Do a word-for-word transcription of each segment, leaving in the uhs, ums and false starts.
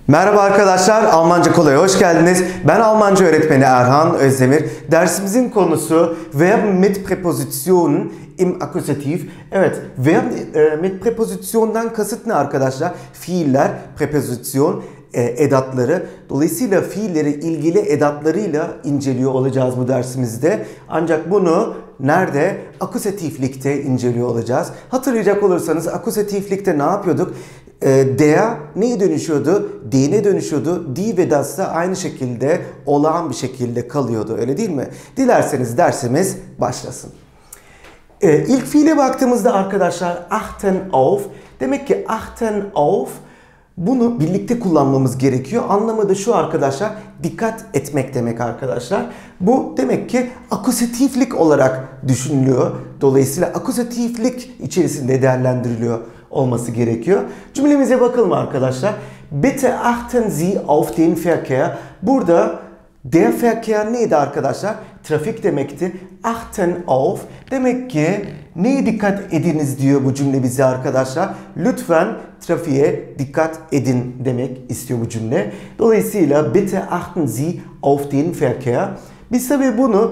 Merhaba arkadaşlar, Almanca Kolay'a hoş geldiniz. Ben Almanca öğretmeni Erhan Özdemir. Dersimizin konusu Verben mit Präpositionen im Akkusativ. Evet, Verben e, mit Präposition'dan kasıt ne arkadaşlar? Fiiller, prepozisyon, e, edatları. Dolayısıyla fiilleri ilgili edatlarıyla inceliyor olacağız bu dersimizde. Ancak bunu nerede? Akusatiflikte inceliyor olacağız. Hatırlayacak olursanız akusatiflikte ne yapıyorduk? E, der neye dönüşüyordu? Den'e dönüşüyordu. Die ve das da aynı şekilde olağan bir şekilde kalıyordu. Öyle değil mi? Dilerseniz dersimiz başlasın. E, ilk fiile baktığımızda arkadaşlar achten auf. Demek ki achten auf bunu birlikte kullanmamız gerekiyor. Anlamı da şu arkadaşlar, dikkat etmek demek arkadaşlar. Bu demek ki akusatiflik olarak düşünülüyor. Dolayısıyla akusatiflik içerisinde değerlendiriliyor olması gerekiyor. Cümlemize bakalım arkadaşlar. Bitte achten Sie auf den Verkehr. Burada der Verkehr neydi arkadaşlar? Trafik demekti. Achten auf demek ki neye dikkat ediniz diyor bu cümle bize arkadaşlar. Lütfen trafiğe dikkat edin demek istiyor bu cümle. Dolayısıyla bitte achten Sie auf den Verkehr. Biz tabii bunu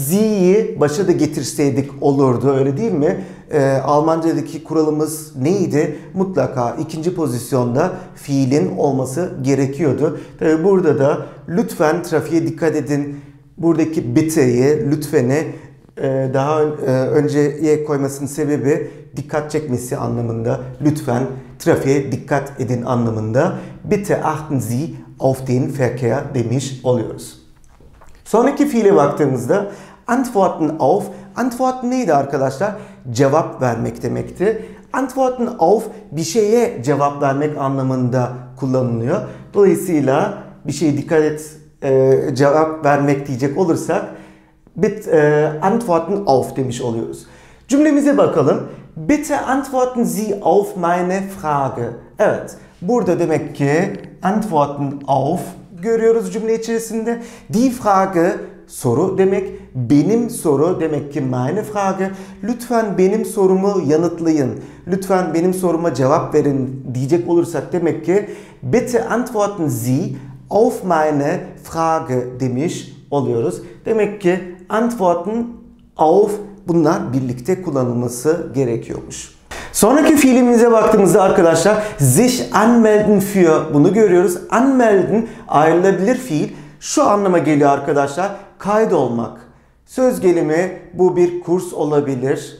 Sie'yi başa da getirseydik olurdu, öyle değil mi? Ee, Almanca'daki kuralımız neydi? Mutlaka ikinci pozisyonda fiilin olması gerekiyordu. Tabii burada da lütfen trafiğe dikkat edin. Buradaki bitte'yi, lütfeni e, daha e, önceye koymasının sebebi dikkat çekmesi anlamında. Lütfen trafiğe dikkat edin anlamında. Bitte achten Sie auf den Verkehr demiş oluyoruz. Sonraki fiile baktığımızda antworten auf. Antworten neydi arkadaşlar? Cevap vermek demekti. Antworten auf bir şeye cevap vermek anlamında kullanılıyor. Dolayısıyla bir şeye dikkat et, e, cevap vermek diyecek olursak bitte e, antworten auf demiş oluyoruz. Cümlemize bakalım. Bitte antworten Sie auf meine Frage. Evet, burada demek ki antworten auf görüyoruz cümle içerisinde. Die Frage soru demek, benim soru demek ki meine Frage. Lütfen benim sorumu yanıtlayın. Lütfen benim soruma cevap verin diyecek olursak demek ki bitte antworten Sie auf meine Frage demiş oluyoruz. Demek ki antworten auf bunlar birlikte kullanılması gerekiyormuş. Sonraki fiilimize baktığımızda arkadaşlar sich anmelden für bunu görüyoruz. Anmelden ayrılabilir fiil. Şu anlama geliyor arkadaşlar. Kaydolmak. Söz gelimi bu bir kurs olabilir.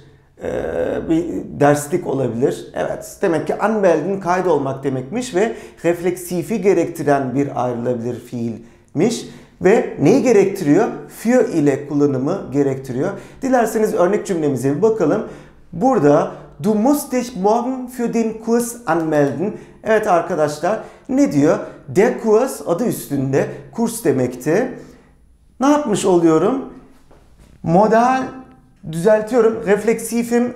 Bir derslik olabilir. Evet, demek ki anmelden kaydolmak demekmiş ve refleksifi gerektiren bir ayrılabilir fiilmiş. Ve neyi gerektiriyor? Für ile kullanımı gerektiriyor. Dilerseniz örnek cümlemize bir bakalım. Burada du musst dich morgen für den Kurs anmelden. Evet arkadaşlar, ne diyor? Der Kurs adı üstünde kurs demekti. Ne yapmış oluyorum? Modal düzeltiyorum. Refleksifim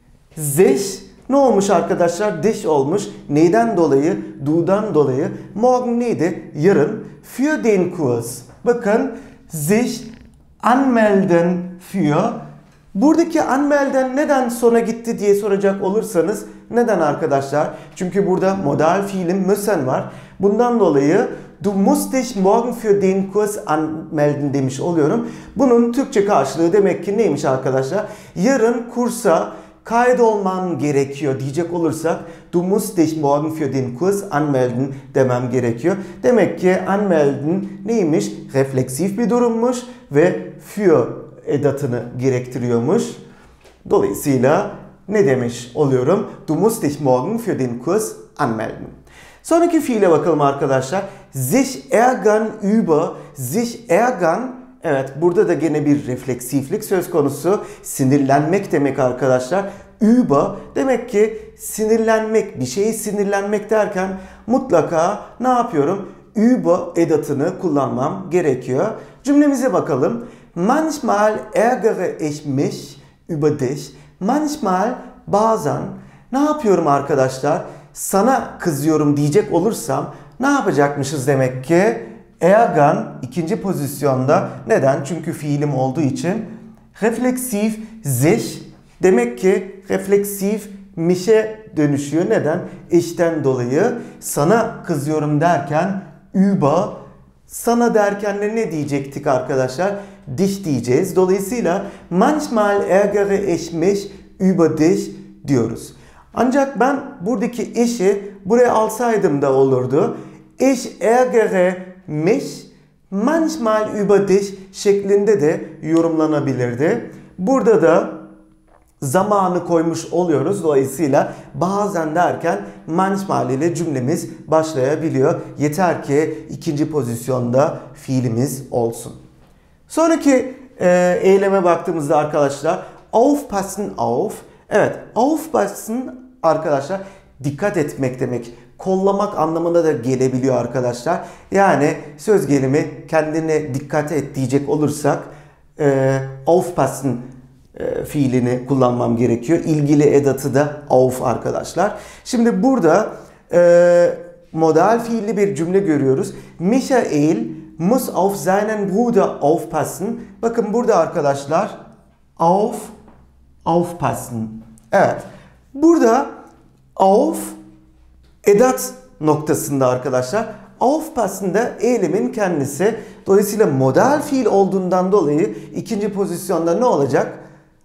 sich ne olmuş arkadaşlar? Dich olmuş. Neyden dolayı? Du'dan dolayı. Morgen neydi? Yarın. Für den Kurs. Bakın, sich anmelden für. Buradaki anmelden neden sona gitti diye soracak olursanız neden arkadaşlar? Çünkü burada modal fiilim müssen var. Bundan dolayı du musst dich morgen für den Kurs anmelden demiş oluyorum. Bunun Türkçe karşılığı demek ki neymiş arkadaşlar? Yarın kursa kaydolman gerekiyor diyecek olursak du musst dich morgen für den Kurs anmelden demem gerekiyor. Demek ki anmelden neymiş? Refleksif bir durummuş ve für edatını gerektiriyormuş. Dolayısıyla ne demiş oluyorum? Du musst dich morgen für den Kurs anmelden. Sonraki fiile bakalım arkadaşlar. Sich ärgern über. Sich ärgern. Evet, burada da gene bir refleksiflik söz konusu. Sinirlenmek demek arkadaşlar. Über demek ki sinirlenmek, bir şeyi sinirlenmek derken mutlaka ne yapıyorum? Über edatını kullanmam gerekiyor. Cümlemize bakalım. Manchmal ärgere ich mich über dich. Manchmal, bazen ne yapıyorum arkadaşlar? Sana kızıyorum diyecek olursam ne yapacakmışız demek ki? Ärgern ikinci pozisyonda. Neden? Çünkü fiilim olduğu için. Refleksif sich demek ki refleksif mişe dönüşüyor. Neden? İşten dolayı sana kızıyorum derken über, sana derken de ne diyecektik arkadaşlar? Dich diyeceğiz. Dolayısıyla manchmal ärgere ich mich über dich diyoruz. Ancak ben buradaki işi buraya alsaydım da olurdu. Ich ärgere mich manchmal über dich şeklinde de yorumlanabilirdi. Burada da zamanı koymuş oluyoruz. Dolayısıyla bazen derken manchmal ile cümlemiz başlayabiliyor. Yeter ki ikinci pozisyonda fiilimiz olsun. Sonraki e, eyleme baktığımızda arkadaşlar aufpassen auf. Evet, aufpassen arkadaşlar dikkat etmek demek. Kollamak anlamına da gelebiliyor arkadaşlar. Yani söz gelimi kendine dikkat et diyecek olursak e, aufpassen e, fiilini kullanmam gerekiyor. İlgili edatı da auf arkadaşlar. Şimdi burada e, modal fiilli bir cümle görüyoruz. Michael muss auf seinen Bruder aufpassen. Bakın burada arkadaşlar auf, aufpassen. Evet. Burada auf edat noktasında arkadaşlar. Aufpassen da eylemin kendisi. Dolayısıyla modal fiil olduğundan dolayı ikinci pozisyonda ne olacak?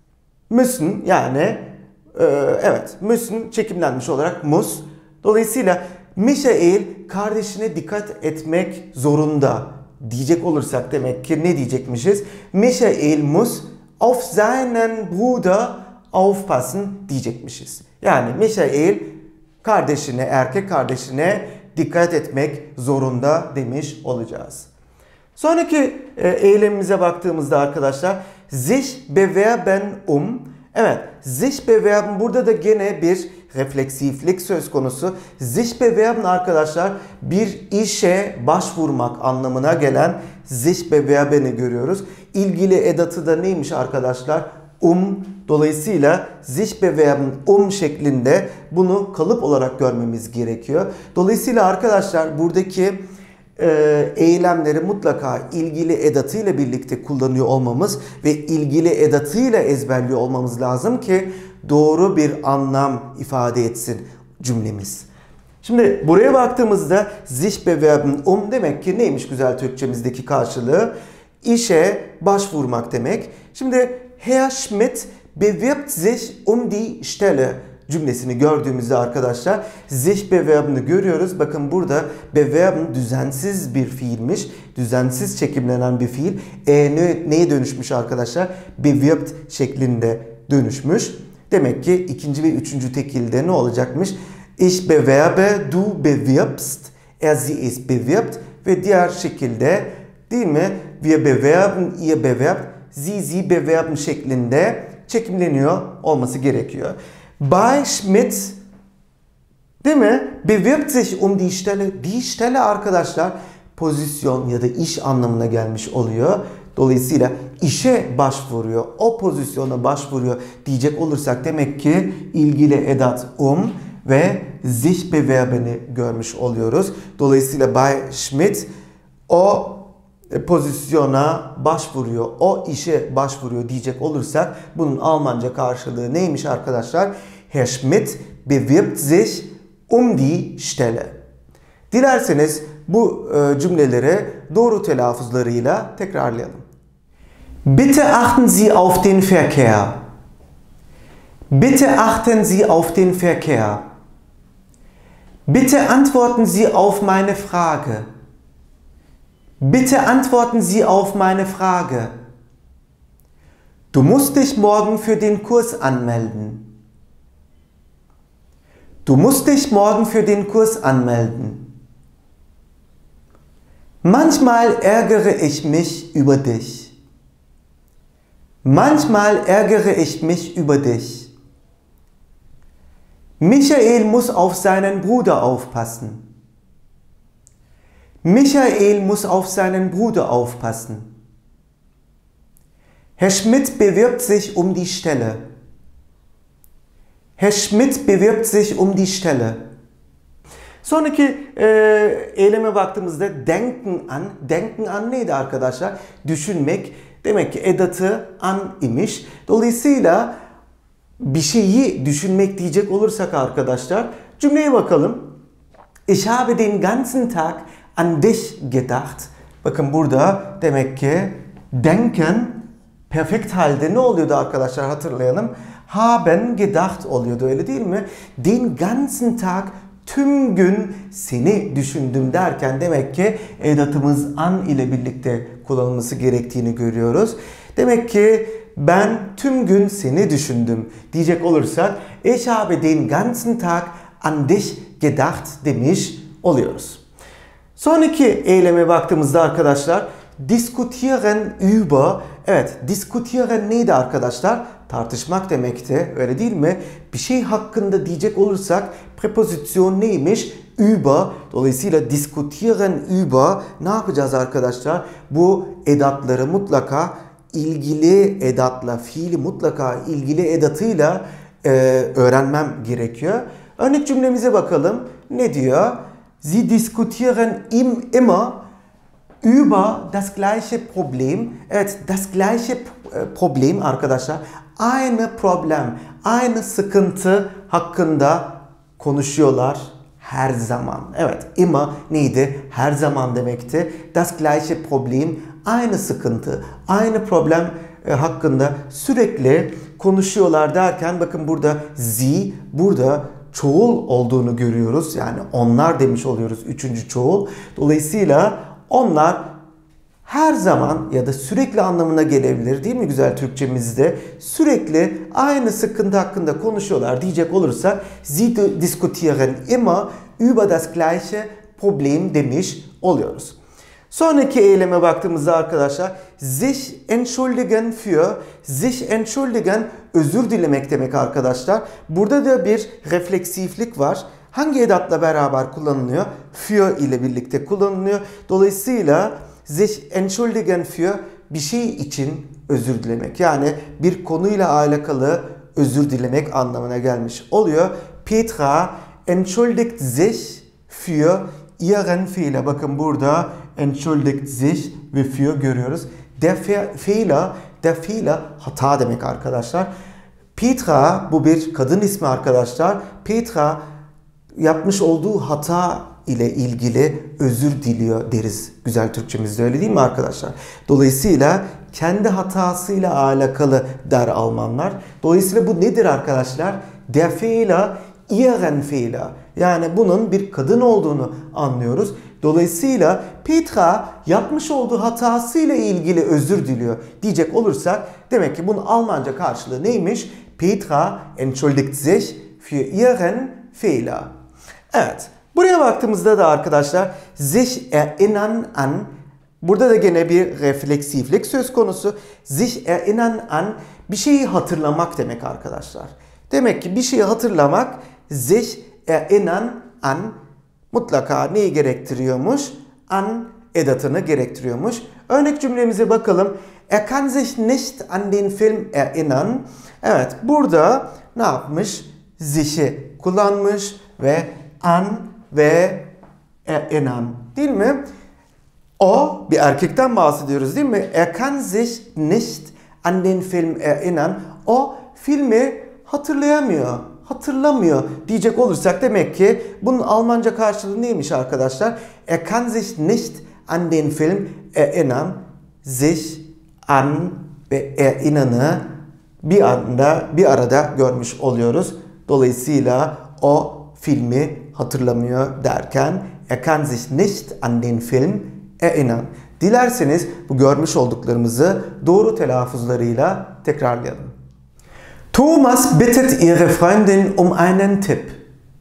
Müssen yani e, evet müssen çekimlenmiş olarak muss. Dolayısıyla Michael kardeşine dikkat etmek zorunda diyecek olursak demek ki ne diyecekmişiz? Michael muss auf seinen Bruder aufpassen diyecekmişiz. Yani Michael kardeşine, erkek kardeşine dikkat etmek zorunda demiş olacağız. Sonraki e, eylemimize baktığımızda arkadaşlar sich bewerben um. Evet, sich bewerben burada da gene bir refleksiflik söz konusu. Sich bewerben arkadaşlar bir işe başvurmak anlamına gelen sich bewerben'i görüyoruz. İlgili edatı da neymiş arkadaşlar? Um. Dolayısıyla sich bewerben um şeklinde bunu kalıp olarak görmemiz gerekiyor. Dolayısıyla arkadaşlar buradaki e, eylemleri mutlaka ilgili edatıyla birlikte kullanıyor olmamız ve ilgili edatıyla ezberliyor olmamız lazım ki doğru bir anlam ifade etsin cümlemiz. Şimdi buraya baktığımızda sich bewerben um demek ki neymiş güzel Türkçemizdeki karşılığı? İşe başvurmak demek. Şimdi Herr Schmidt bewirbt sich um die Stelle cümlesini gördüğümüzde arkadaşlar sich bewerben'i görüyoruz. Bakın burada bewerben düzensiz bir fiilmiş. Düzensiz çekimlenen bir fiil. E ne, neye dönüşmüş arkadaşlar? Bewirbt şeklinde dönüşmüş. Demek ki ikinci ve üçüncü tekilde ne olacakmış? Ich bewerbe, du bewirbst, er sie ist bewirbt ve diğer şekilde değil mi? Wir bewerben, ihr bewerbt, sie sie bewerben şeklinde çekimleniyor olması gerekiyor. Bei Schmidt değil mi? Bewirbt sich um die Stelle. Die Stelle arkadaşlar pozisyon ya da iş anlamına gelmiş oluyor. Dolayısıyla işe başvuruyor, o pozisyona başvuruyor diyecek olursak demek ki ilgili edat um ve sich bewerben'i görmüş oluyoruz. Dolayısıyla Bay Schmidt o pozisyona başvuruyor, o işe başvuruyor diyecek olursak bunun Almanca karşılığı neymiş arkadaşlar? Herr Schmidt bewirbt sich um die Stelle. Dilerseniz bu cümleleri doğru telaffuzlarıyla tekrarlayalım. Bitte achten Sie auf den Verkehr. Bitte achten Sie auf den Verkehr. Bitte antworten Sie auf meine Frage. Bitte antworten Sie auf meine Frage. Du musst dich morgen für den Kurs anmelden. Du musst dich morgen für den Kurs anmelden. Manchmal ärgere ich mich über dich. Manchmal ärgere ich mich über dich. Michael muss auf seinen Bruder aufpassen. Michael muss auf seinen Bruder aufpassen. Herr Schmidt bewirbt sich um die Stelle. Herr Schmidt bewirbt sich um die Stelle. Sonraki e, eyleme baktığımızda denken an. Denken an neydi arkadaşlar? Düşünmek. Demek ki edatı an imiş. Dolayısıyla bir şeyi düşünmek diyecek olursak arkadaşlar, cümleye bakalım. Ich habe den ganzen Tag an dich gedacht. Bakın burada demek ki denken perfekt halde ne oluyordu arkadaşlar, hatırlayalım. Haben gedacht oluyordu, öyle değil mi? Den ganzen Tag, tüm gün seni düşündüm derken demek ki edatımız an ile birlikte kullanılması gerektiğini görüyoruz. Demek ki ben tüm gün seni düşündüm diyecek olursak ich habe den ganzen Tag an dich gedacht demiş oluyoruz. Sonraki eyleme baktığımızda arkadaşlar diskutieren über. Evet, diskutieren neydi arkadaşlar? Tartışmak demekti, öyle değil mi? Bir şey hakkında diyecek olursak prepozisyon neymiş? Über. Dolayısıyla diskutieren über ne yapacağız arkadaşlar? Bu edatları mutlaka ilgili edatla, fiili mutlaka ilgili edatıyla e, öğrenmem gerekiyor. Örnek cümlemize bakalım. Ne diyor? Sie diskutieren im immer über das gleiche Problem. Evet, das gleiche Problem arkadaşlar. Aynı problem, aynı sıkıntı hakkında konuşuyorlar her zaman. Evet, immer neydi? Her zaman demekti. Das gleiche Problem, aynı sıkıntı, aynı problem e, hakkında sürekli konuşuyorlar derken bakın burada sie, burada çoğul olduğunu görüyoruz. Yani onlar demiş oluyoruz, üçüncü çoğul. Dolayısıyla onlar her zaman ya da sürekli anlamına gelebilir, değil mi güzel Türkçemizde? Sürekli aynı sıkıntı hakkında konuşuyorlar diyecek olursak sie diskutieren immer über das gleiche Problem demiş oluyoruz. Sonraki eyleme baktığımızda arkadaşlar sich entschuldigen für, sich entschuldigen özür dilemek demek arkadaşlar. Burada da bir refleksiflik var. Hangi edatla beraber kullanılıyor? Für ile birlikte kullanılıyor. Dolayısıyla sich entschuldigen für bir şey için özür dilemek. Yani bir konuyla alakalı özür dilemek anlamına gelmiş oluyor. Petra entschuldigt sich für ihren Fehler. Bakın burada entschuldigt sich ve für görüyoruz. Der Fehler, der Fehler hata demek arkadaşlar. Petra bu bir kadın ismi arkadaşlar. Petra yapmış olduğu hata ile ilgili özür diliyor deriz güzel Türkçemizde, öyle değil mi arkadaşlar? Dolayısıyla kendi hatasıyla alakalı der Almanlar. Dolayısıyla bu nedir arkadaşlar? Der Fehler, ihren Fehler. Yani bunun bir kadın olduğunu anlıyoruz. Dolayısıyla Petra yapmış olduğu hatasıyla ilgili özür diliyor diyecek olursak demek ki bunun Almanca karşılığı neymiş? Petra entschuldigt sich für ihren Fehler. Evet. Buraya baktığımızda da arkadaşlar sich erinnern an, burada da gene bir refleksiflik söz konusu. Sich erinnern an bir şeyi hatırlamak demek arkadaşlar. Demek ki bir şeyi hatırlamak sich erinnern an mutlaka neyi gerektiriyormuş? An edatını gerektiriyormuş. Örnek cümlemize bakalım. Er kann sich nicht an den Film erinnern. Evet, burada ne yapmış? Sich'i kullanmış ve an ve erinnern, değil mi? O, bir erkekten bahsediyoruz değil mi? Er kann sich nicht an den Film erinnern. O filmi hatırlayamıyor, hatırlamıyor diyecek olursak demek ki bunun Almanca karşılığı neymiş arkadaşlar? Er kann sich nicht an den Film erinnern. Sich, an ve erinnern'ı bir anda, bir arada görmüş oluyoruz. Dolayısıyla o filmi hatırlamıyor derken er kann sich nicht an den Film erinnern. Dilerseniz bu görmüş olduklarımızı doğru telaffuzlarıyla tekrarlayalım. Thomas bittet ihre Freundin um einen Tipp.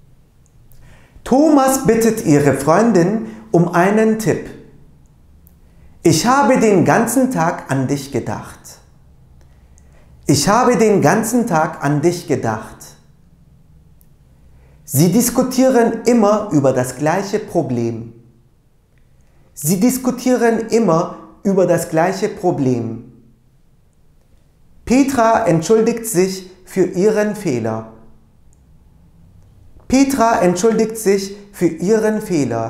Thomas bittet ihre Freundin um einen Tipp. Ich habe den ganzen Tag an dich gedacht. Ich habe den ganzen Tag an dich gedacht. Sie diskutieren immer über das gleiche Problem. Sie diskutieren immer über das gleiche Problem. Petra entschuldigt sich für ihren Fehler. Petra entschuldigt sich für ihren Fehler.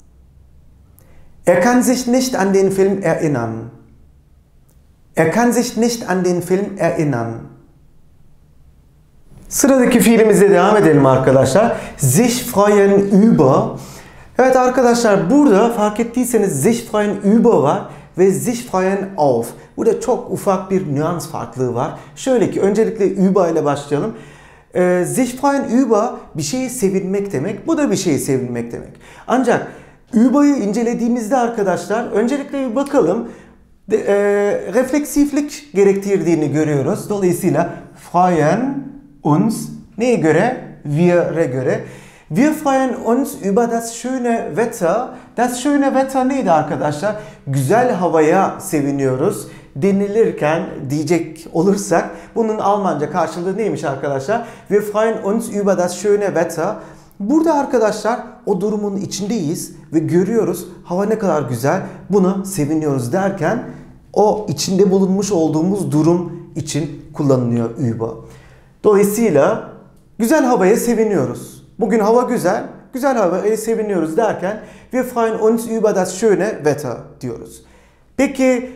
Er kann sich nicht an den Film erinnern. Er kann sich nicht an den Film erinnern. Sıradaki fiilimize devam edelim arkadaşlar. Sich freuen über. Evet arkadaşlar, burada fark ettiyseniz sich freuen über var ve sich freuen auf. Burada çok ufak bir nüans farklılığı var. Şöyle ki öncelikle über ile başlayalım. Ee, sich freuen über bir şeyi sevinmek demek. Bu da bir şeyi sevinmek demek. Ancak über'ı incelediğimizde arkadaşlar öncelikle bir bakalım. De, e, refleksiflik gerektirdiğini görüyoruz. Dolayısıyla freuen uns neye göre? Wir'e göre. Wir freuen uns über das schöne Wetter. Das schöne Wetter neydi arkadaşlar? Güzel havaya seviniyoruz denilirken diyecek olursak bunun Almanca karşılığı neymiş arkadaşlar? Wir freuen uns über das schöne Wetter. Burada arkadaşlar o durumun içindeyiz ve görüyoruz hava ne kadar güzel, buna seviniyoruz derken o içinde bulunmuş olduğumuz durum için kullanılıyor über. Dolayısıyla güzel havaya seviniyoruz. Bugün hava güzel, güzel havaya seviniyoruz derken wir freuen uns über das schöne Wetter diyoruz. Peki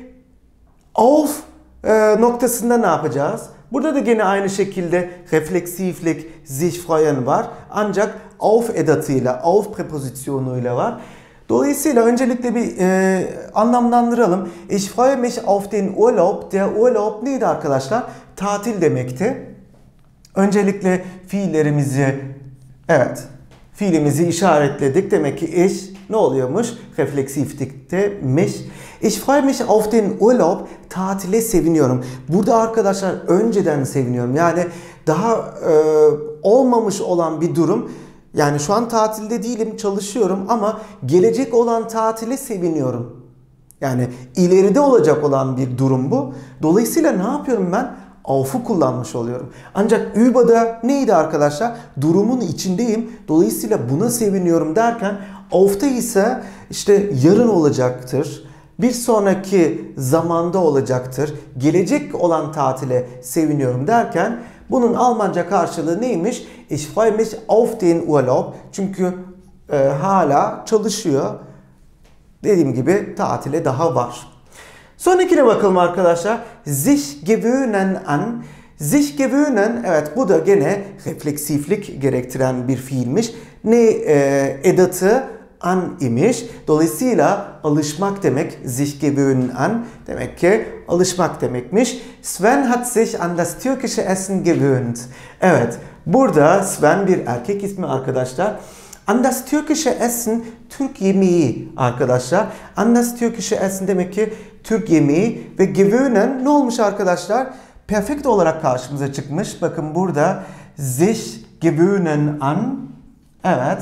auf e, noktasında ne yapacağız? Burada da gene aynı şekilde refleksiflik sich freuen var. Ancak auf edatıyla, auf prepozisyonuyla var. Dolayısıyla öncelikle bir e, anlamlandıralım. Ich freue mich auf den Urlaub. Der Urlaub neydi arkadaşlar? Tatil demekti. Öncelikle fiillerimizi, evet, fiilimizi işaretledik. Demek ki ich ne oluyormuş? Refleksiflikte mich. Ich freue mich auf den Urlaub. Tatile seviniyorum. Burada arkadaşlar önceden seviniyorum. Yani daha e, olmamış olan bir durum. Yani şu an tatilde değilim, çalışıyorum ama gelecek olan tatile seviniyorum. Yani ileride olacak olan bir durum bu. Dolayısıyla ne yapıyorum ben? Auf'u kullanmış oluyorum. Ancak über'da neydi arkadaşlar? Durumun içindeyim. Dolayısıyla buna seviniyorum derken auf'ta ise işte yarın olacaktır. Bir sonraki zamanda olacaktır. Gelecek olan tatile seviniyorum derken bunun Almanca karşılığı neymiş? Ich freue mich auf den Urlaub. Çünkü e, hala çalışıyor. Dediğim gibi tatile daha var. Sonrakine bakalım arkadaşlar. Sich gewöhnen an. Sich gewöhnen, evet bu da gene refleksiflik gerektiren bir fiilmiş. Ne e, edatı? An imiş. Dolayısıyla alışmak demek. Sich gewöhnen an demek ki alışmak demekmiş. Sven hat sich an das türkische Essen gewöhnt. Evet, burada Sven bir erkek ismi arkadaşlar. An das türkische Essen, Türk yemeği arkadaşlar. An das türkische Essen demek ki Türk yemeği ve gewöhnen ne olmuş arkadaşlar? Perfekt olarak karşımıza çıkmış. Bakın burada sich gewöhnen an. Evet.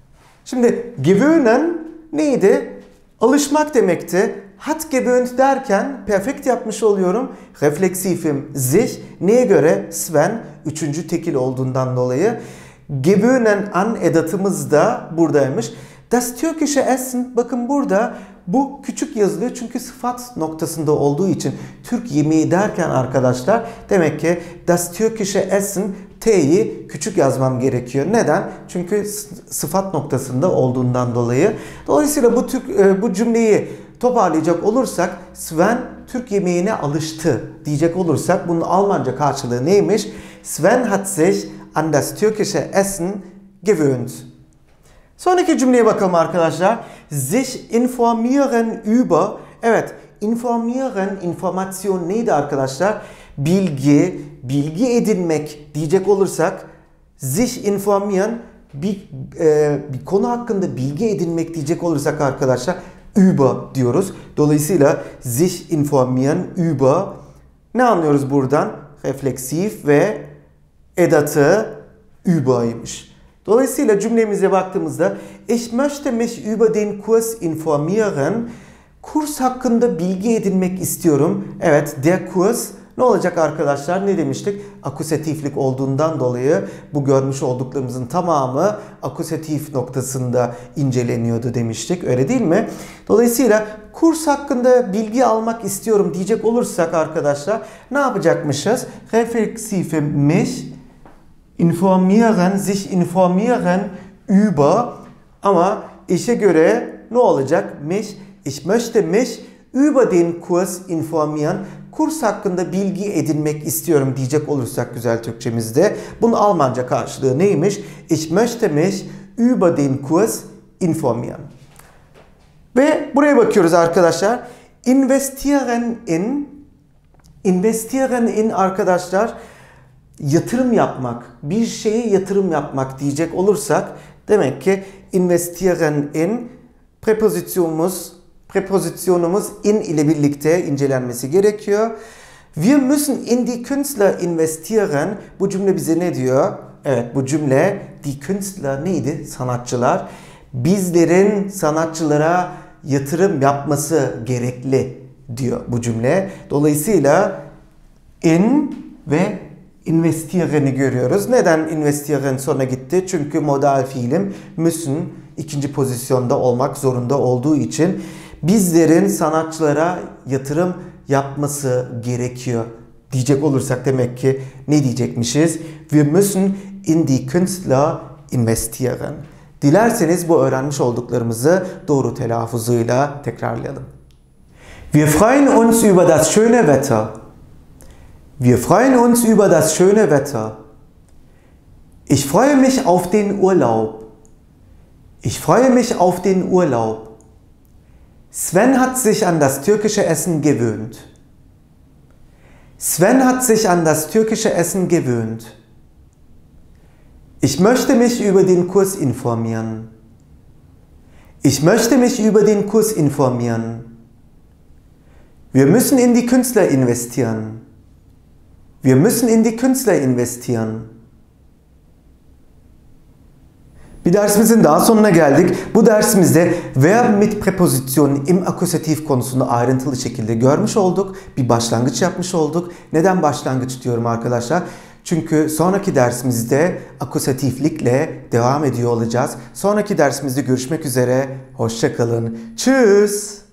Şimdi gewöhnen neydi? Alışmak demekti. Hat gewöhnt derken perfekt yapmış oluyorum. Refleksifim sich. Neye göre? Sven. Üçüncü tekil olduğundan dolayı. Gewöhnen an edatımız da buradaymış. Das türkische Essen. Bakın burada bu küçük yazılıyor çünkü sıfat noktasında olduğu için Türk yemeği derken arkadaşlar demek ki das türkische Essen T'yi küçük yazmam gerekiyor. Neden? Çünkü sıfat noktasında olduğundan dolayı. Dolayısıyla bu Türk, bu cümleyi toparlayacak olursak Sven Türk yemeğine alıştı diyecek olursak bunun Almanca karşılığı neymiş? Sven hat sich an das türkische Essen gewöhnt. Sonraki cümleye bakalım arkadaşlar. Sich informieren über. Evet, informieren, informasyon neydi arkadaşlar? Bilgi, bilgi edinmek diyecek olursak sich informieren bir, e, bir konu hakkında bilgi edinmek diyecek olursak arkadaşlar über diyoruz. Dolayısıyla sich informieren über ne anlıyoruz buradan? Refleksif ve edatı über'ymış. Dolayısıyla cümlemize baktığımızda ich möchte mich über den Kurs informieren. Kurs hakkında bilgi edinmek istiyorum. Evet, der Kurs ne olacak arkadaşlar? Ne demiştik? Akusatiflik olduğundan dolayı bu görmüş olduklarımızın tamamı akusatif noktasında inceleniyordu demiştik. Öyle değil mi? Dolayısıyla kurs hakkında bilgi almak istiyorum diyecek olursak arkadaşlar ne yapacakmışız? Reflexive mich informieren, sich informieren über ama işe göre ne olacak? Mich, ich möchte mich über den Kurs informieren. Kurs hakkında bilgi edinmek istiyorum diyecek olursak güzel Türkçemizde. Bunun Almanca karşılığı neymiş? Ich möchte mich über den Kurs informieren. Ve buraya bakıyoruz arkadaşlar. Investieren in, investieren in arkadaşlar yatırım yapmak, bir şeye yatırım yapmak diyecek olursak demek ki investieren in prepozisyonumuz, prepozisyonumuz in ile birlikte incelenmesi gerekiyor. Wir müssen in die Künstler investieren. Bu cümle bize ne diyor? Evet, bu cümle die Künstler neydi? Sanatçılar. Bizlerin sanatçılara yatırım yapması gerekli diyor bu cümle. Dolayısıyla in ve investieren'i görüyoruz. Neden investieren sona gitti? Çünkü modal fiilim müssen ikinci pozisyonda olmak zorunda olduğu için bizlerin sanatçılara yatırım yapması gerekiyor diyecek olursak demek ki ne diyecekmişiz? Wir müssen in die Künstler investieren. Dilerseniz bu öğrenmiş olduklarımızı doğru telaffuzuyla tekrarlayalım. Wir freuen uns über das schöne Wetter. Wir freuen uns über das schöne Wetter. Ich freue mich auf den Urlaub. Ich freue mich auf den Urlaub. Sven hat sich an das türkische Essen gewöhnt. Sven hat sich an das türkische Essen gewöhnt. Ich möchte mich über den Kurs informieren. Ich möchte mich über den Kurs informieren. Wir müssen in die Künstler investieren. Wir müssen in die Künstler investieren. Bir dersimizin daha sonuna geldik. Bu dersimizde verb mit Präpositionen im Akkusativ konusunu ayrıntılı şekilde görmüş olduk. Bir başlangıç yapmış olduk. Neden başlangıç diyorum arkadaşlar? Çünkü sonraki dersimizde akusatiflikle devam ediyor olacağız. Sonraki dersimizde görüşmek üzere. Hoşça kalın. Tschüss.